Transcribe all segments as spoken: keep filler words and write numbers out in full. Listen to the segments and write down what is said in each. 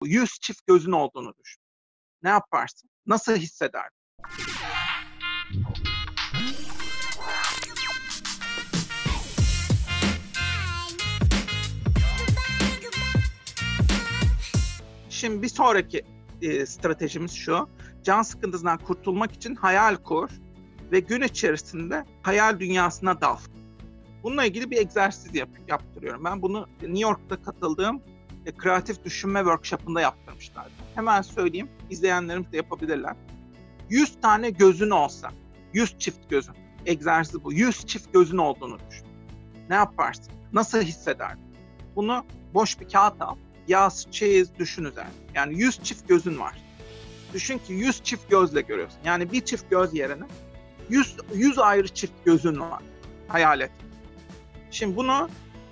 yüz çift gözün olduğunu düşün. Ne yaparsın? Nasıl hissederdin? Şimdi bir sonraki e, stratejimiz şu. Can sıkıntısından kurtulmak için hayal kur ve gün içerisinde hayal dünyasına dal. Bununla ilgili bir egzersiz yap, yaptırıyorum. Ben bunu New York'ta katıldığım e, kreatif düşünme workshop'ında yaptırmışlardı. Hemen söyleyeyim, izleyenlerimiz de yapabilirler. yüz tane gözün olsa, yüz çift gözün, egzersiz bu. yüz çift gözün olduğunu düşün. Ne yaparsın? Nasıl hissederdin? Bunu boş bir kağıt al, yaz, çiz, düşün üzerine. Yani yüz çift gözün var. Düşün ki yüz çift gözle görüyorsun. Yani bir çift göz yerine yüz, yüz ayrı çift gözün var. Hayal et. Şimdi bunu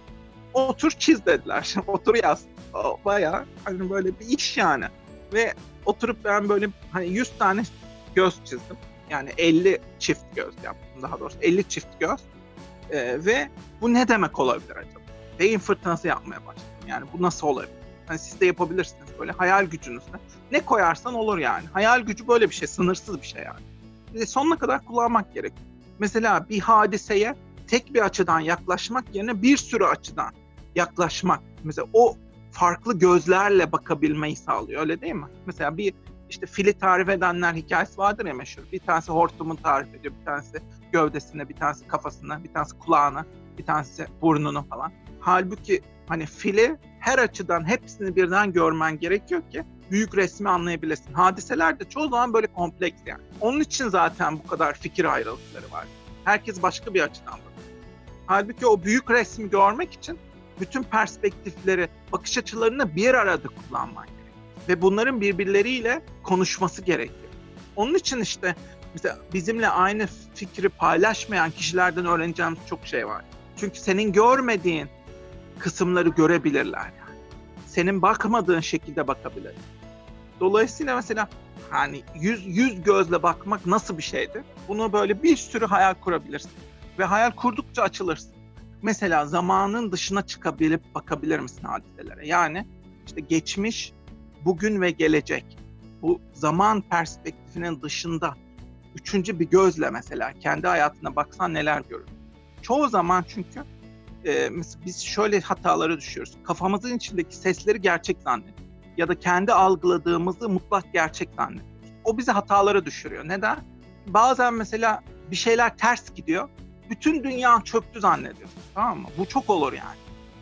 otur çiz dediler. Otur yaz. O bayağı hani böyle bir iş yani. Ve oturup ben böyle hani yüz tane göz çizdim. Yani elli çift göz yaptım daha doğrusu. elli çift göz. Ee, ve bu ne demek olabilir acaba? Beyin fırtınası yapmaya başladım. Yani bu nasıl olabilir? Hani siz de yapabilirsiniz böyle hayal gücünüzle. Ne koyarsan olur yani. Hayal gücü böyle bir şey, sınırsız bir şey yani. Ve sonuna kadar kullanmak gerekiyor. Mesela bir hadiseye tek bir açıdan yaklaşmak yerine bir sürü açıdan yaklaşmak. Mesela o farklı gözlerle bakabilmeyi sağlıyor, öyle değil mi? Mesela bir işte fili tarif edenler hikayesi vardır ya meşhur. Bir tanesi hortumun tarif ediyor, bir tanesi gövdesine, bir tanesi kafasına, bir tanesi kulağına, bir tanesi burnunu falan. Halbuki hani fili her açıdan hepsini birden görmen gerekiyor ki büyük resmi anlayabilesin. Hadiseler de çoğu zaman böyle kompleks yani. Onun için zaten bu kadar fikir ayrılıkları var. Herkes başka bir açıdan bakıyor. Halbuki o büyük resmi görmek için bütün perspektifleri, bakış açılarını bir arada kullanman gerekiyor. Ve bunların birbirleriyle konuşması gerekiyor. Onun için işte mesela bizimle aynı fikri paylaşmayan kişilerden öğreneceğimiz çok şey var. Çünkü senin görmediğin kısımları görebilirler yani. Senin bakmadığın şekilde bakabilirler. Dolayısıyla mesela hani yüz, yüz gözle bakmak nasıl bir şeydir? Bunu böyle bir sürü hayal kurabilirsin. Ve hayal kurdukça açılırsın. Mesela zamanın dışına çıkabilip bakabilir misin hadiselere? Yani işte geçmiş, bugün ve gelecek. Bu zaman perspektifinin dışında üçüncü bir gözle mesela kendi hayatına baksan neler görürsün? Çoğu zaman çünkü e, mesela biz şöyle hatalara düşüyoruz. Kafamızın içindeki sesleri gerçek zannediyoruz. Ya da kendi algıladığımızı mutlak gerçek zannediyoruz. O bizi hatalara düşürüyor. Neden? Bazen mesela bir şeyler ters gidiyor. Bütün dünya çöktü zannediyorsun. Tamam mı? Bu çok olur yani.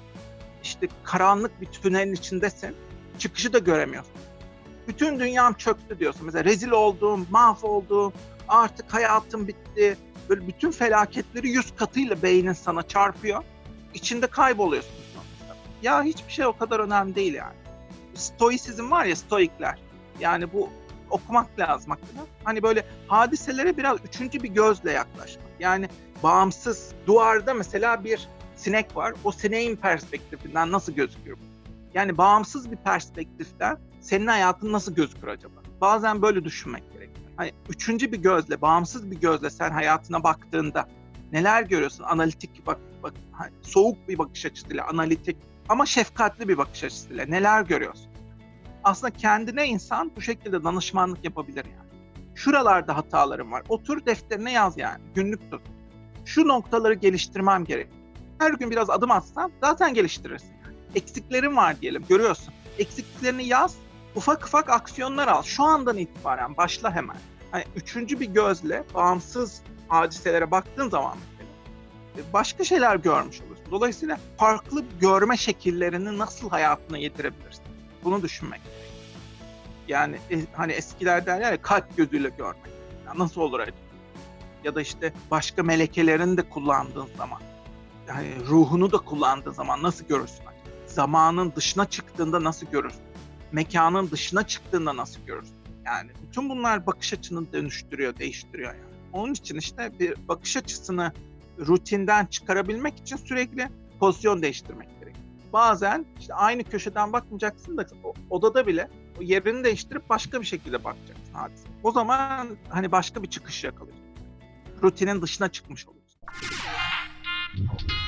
İşte karanlık bir tünelin içindesin. Çıkışı da göremiyorsun. Bütün dünyam çöktü diyorsun. Mesela rezil oldum, mahvoldum, artık hayatım bitti. Böyle bütün felaketleri yüz katıyla beynin sana çarpıyor. İçinde kayboluyorsun sonuçta. Ya hiçbir şey o kadar önemli değil yani. Stoisizm var ya, stoikler. Yani bu okumak lazım hakkında. Hani böyle hadiselere biraz üçüncü bir gözle yaklaşmak. Yani bağımsız, duvarda mesela bir sinek var. O sineğin perspektifinden nasıl gözüküyor? Yani bağımsız bir perspektiften senin hayatın nasıl gözükür acaba? Bazen böyle düşünmek gerekiyor. Hani üçüncü bir gözle, bağımsız bir gözle sen hayatına baktığında neler görüyorsun? Analitik bak, bak hani soğuk bir bakış açısıyla, analitik ama şefkatli bir bakış açısıyla neler görüyorsun? Aslında kendine insan bu şekilde danışmanlık yapabilir yani. Şuralarda hatalarım var. Otur defterine yaz yani. Günlük tut. Şu noktaları geliştirmem gerek. Her gün biraz adım atsan zaten geliştirirsin. Yani. Eksiklerin var diyelim. Görüyorsun. Eksikliklerini yaz. Ufak ufak aksiyonlar al. Şu andan itibaren başla hemen. Hani üçüncü bir gözle bağımsız hadiselere baktığın zaman mesela başka şeyler görmüş olursun. Dolayısıyla farklı görme şekillerini nasıl hayatına yedirebilirsin? Bunu düşünmek. Yani e, hani eskiler derler ya kalp gözüyle görmek. Yani nasıl olur acaba? Ya da işte başka melekelerini de kullandığın zaman, yani ruhunu da kullandığın zaman nasıl görürsün? Zamanın dışına çıktığında nasıl görürsün? Mekanın dışına çıktığında nasıl görürsün? Yani bütün bunlar bakış açını dönüştürüyor, değiştiriyor yani. Onun için işte bir bakış açısını rutinden çıkarabilmek için sürekli pozisyon değiştirmek gerekiyor. Bazen işte aynı köşeden bakmayacaksın da odada bile o yerini değiştirip başka bir şekilde bakacaksın hadise. O zaman hani başka bir çıkış yakalıyorsun. Rutinin dışına çıkmış oluyorsun.